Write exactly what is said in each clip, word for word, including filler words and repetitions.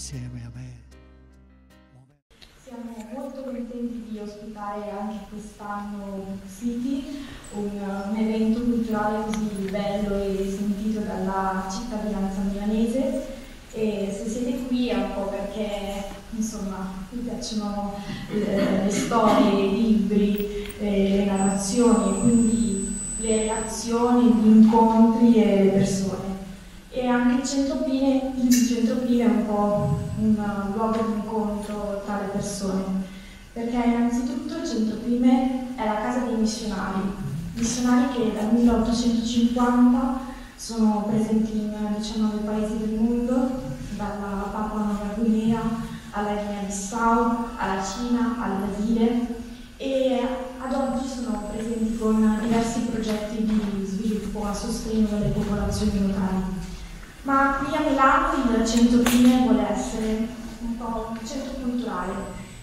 insieme a me. Siamo molto contenti di ospitare anche quest'anno Book City, un, un evento culturale così bello e sentito dalla cittadinanza milanese. E se siete qui è un po' perché insomma mi piacciono le, le storie, i libri, eh, le narrazioni, quindi le relazioni, gli incontri e le persone. E anche il Centropine, il Centropine è un po' un luogo di incontro tra le persone, perché innanzitutto il Centropine è la casa dei missionari, missionari che dal milleottocentocinquanta sono presenti in diciannove paesi del mondo, dalla Papua Nuova Guinea alla Guinea-Bissau, alla Cina, al Brasile, e ad oggi sono presenti con diversi progetti di sviluppo a sostegno delle popolazioni locali. Ma qui a Milano il Centropine vuole essere un po' un centro culturale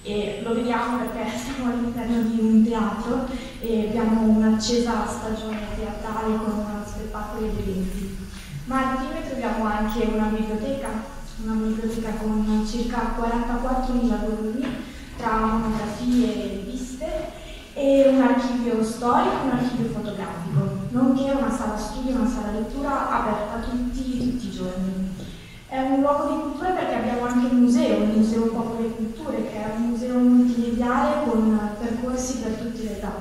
e lo vediamo perché siamo all'interno di un teatro e abbiamo un'accesa stagione teatrale con spettacoli ed eventi. Ma al fiume troviamo anche una biblioteca, una biblioteca con circa quarantaquattromila volumi tra monografie e riviste e un archivio storico e un archivio fotografico, nonché una sala studio e una sala lettura aperta tutti, tutti i giorni. È un luogo di cultura perché abbiamo anche un museo, il Museo Popolo e Culture, che è un museo multimediale con percorsi per tutte le età.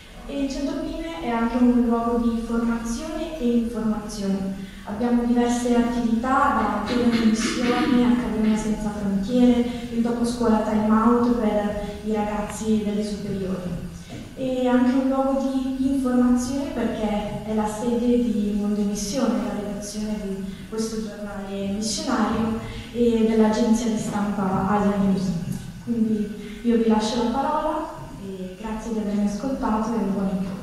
E il Centropine è anche un luogo di formazione e informazione. Abbiamo diverse attività, da telemissioni, Accademia Senza Frontiere, il dopo scuola time out per i ragazzi delle superiori. E anche un luogo di informazione perché è la sede di Mondo Missione, la redazione di questo giornale missionario e dell'agenzia di stampa Asia News. Quindi io vi lascio la parola e grazie di avermi ascoltato e un buon incontro.